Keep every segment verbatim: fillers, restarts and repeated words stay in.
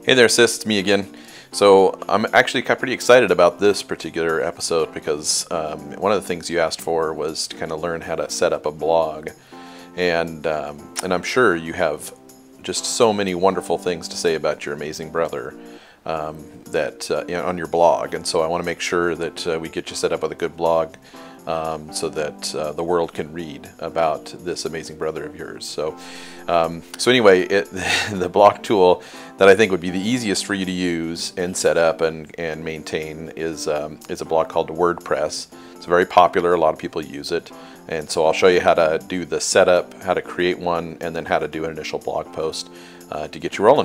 Hey there, sis, it's me again. So I'm actually pretty excited about this particular episode because um, one of the things you asked for was to kind of learn how to set up a blog, and um, and I'm sure you have just so many wonderful things to say about your amazing brother um, that uh, you know, on your blog, and so I want to make sure that uh, we get you set up with a good blog. Um, so that uh, the world can read about this amazing brother of yours. So, um, so anyway, it, the blog tool that I think would be the easiest for you to use and set up and, and maintain is um, is a blog called WordPress. It's very popular. A lot of people use it, and so I'll show you how to do the setup, how to create one, and then how to do an initial blog post uh, to get you rolling.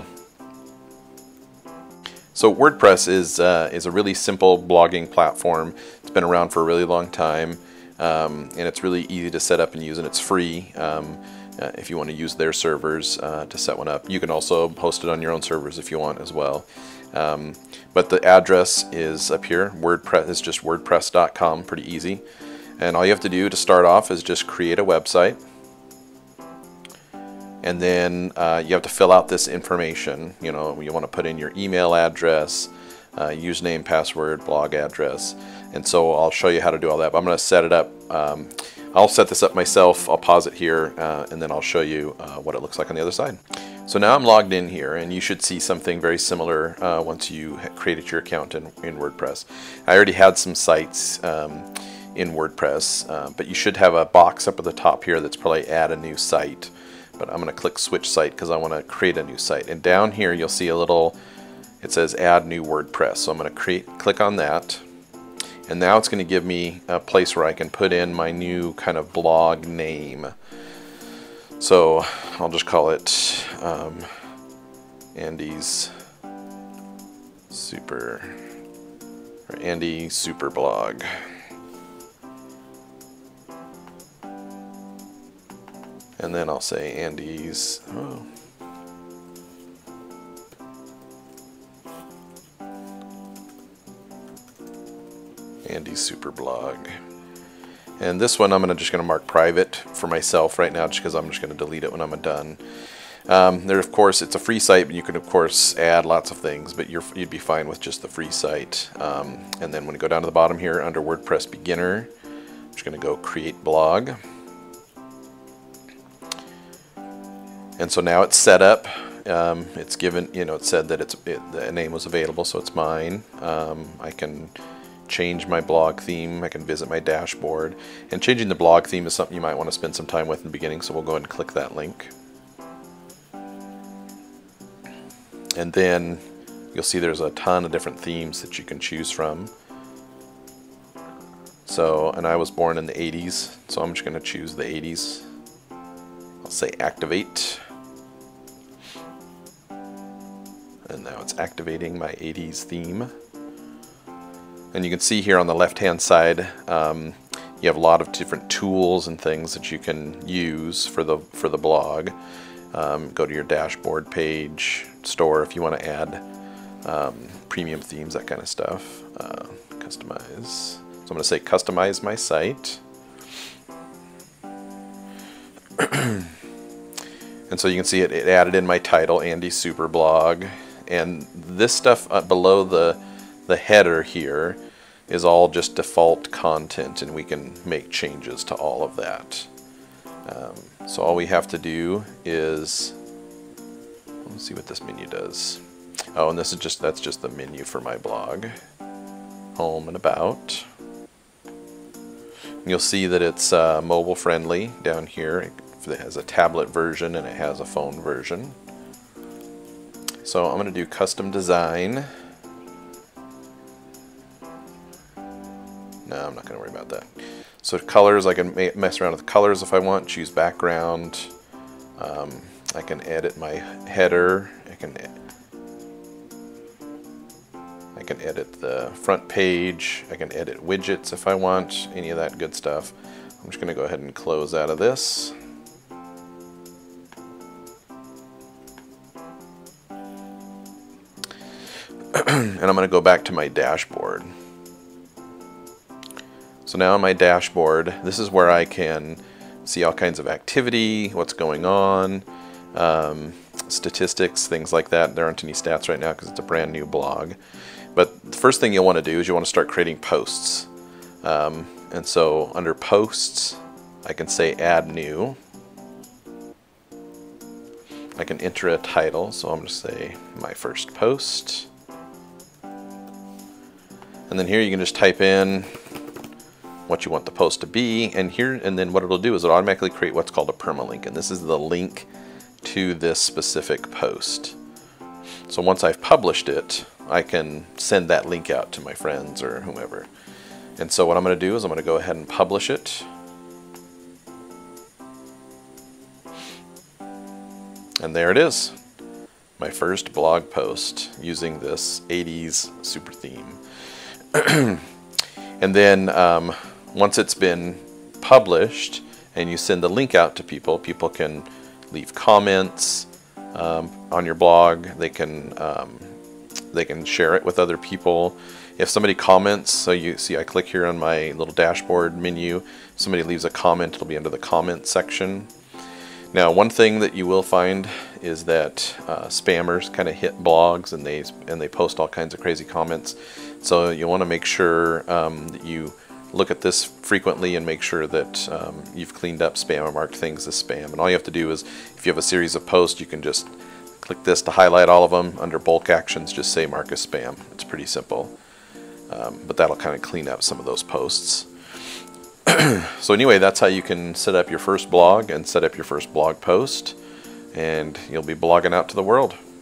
So WordPress is uh, is a really simple blogging platform. It's been around for a really long time, um, and it's really easy to set up and use, and it's free um, uh, if you want to use their servers uh, to set one up. You can also host it on your own servers if you want as well. Um, but the address is up here. WordPress is just WordPress dot com, pretty easy. And all you have to do to start off is just create a website. And then uh, you have to fill out this information. You know, you want to put in your email address, uh, username, password, blog address. And so I'll show you how to do all that. But I'm going to set it up. Um, I'll set this up myself. I'll pause it here, uh, and then I'll show you uh, what it looks like on the other side. So now I'm logged in here, and you should see something very similar uh, once you created your account in, in WordPress. I already had some sites um, in WordPress, uh, but you should have a box up at the top here that's probably add a new site. But I'm going to click switch site because I want to create a new site. And down here you'll see a little, it says add new WordPress. So I'm going to create, click on that. And now it's going to give me a place where I can put in my new kind of blog name. So I'll just call it um, Andy's Super, or Andy Super Blog. And then I'll say Andy's, oh. Andy's Super Blog. And this one I'm gonna just gonna mark private for myself right now, just because I'm just gonna delete it when I'm done. Um, there, of course, it's a free site, but you can of course add lots of things, but you're, you'd be fine with just the free site. Um, and then when you go down to the bottom here under WordPress Beginner, I'm just gonna go create blog. And so now it's set up. Um, it's given, you know, it said that it's it, the name was available, so it's mine. Um, I can change my blog theme. I can visit my dashboard. And changing the blog theme is something you might want to spend some time with in the beginning, so we'll go ahead and click that link. And then you'll see there's a ton of different themes that you can choose from. So, and I was born in the eighties, so I'm just going to choose the eighties. I'll say activate. And now it's activating my eighties theme. And you can see here on the left hand side um, you have a lot of different tools and things that you can use for the for the blog. Um, go to your dashboard page, store if you want to add um, premium themes, that kind of stuff. Uh, customize. So I'm going to say customize my site. And so you can see it, it added in my title, Andy Super Blog, and this stuff uh, below the the header here is all just default content, and we can make changes to all of that. Um, so all we have to do is, let's see what this menu does. Oh, and this is just that's just the menu for my blog, home and about. And you'll see that it's uh, mobile friendly down here. It has a tablet version and it has a phone version. So I'm going to do custom design. No, I'm not going to worry about that. So colors, I can mess around with colors if I want, choose background. Um, I can edit my header. I can I can edit the front page. I can edit widgets if I want, any of that good stuff. I'm just going to go ahead and close out of this. And I'm going to go back to my dashboard. So now on my dashboard, this is where I can see all kinds of activity, what's going on. Um, statistics, things like that. There aren't any stats right now because it's a brand new blog. But the first thing you'll want to do is you want to start creating posts. Um, and so under posts, I can say add new. I can enter a title, so I'm going to say my first post. And then here you can just type in what you want the post to be, and here, and then what it'll do is it'll automatically create what's called a permalink, and this is the link to this specific post. So once I've published it, I can send that link out to my friends or whomever. And so what I'm going to do is I'm going to go ahead and publish it. And there it is, my first blog post using this eighties super theme. And then um, once it's been published and you send the link out to people, people can leave comments um, on your blog. They can um, they can share it with other people. If somebody comments, so you see I click here on my little dashboard menu, somebody leaves a comment, it'll be under the comment section. Now, one thing that you will find is that uh, spammers kind of hit blogs and they and they post all kinds of crazy comments. So you want to make sure um, that you look at this frequently and make sure that um, you've cleaned up spam or marked things as spam. And all you have to do is, if you have a series of posts, you can just click this to highlight all of them. Under bulk actions, just say mark as spam. It's pretty simple, um, but that'll kind of clean up some of those posts. So anyway, that's how you can set up your first blog and set up your first blog post, and you'll be blogging out to the world.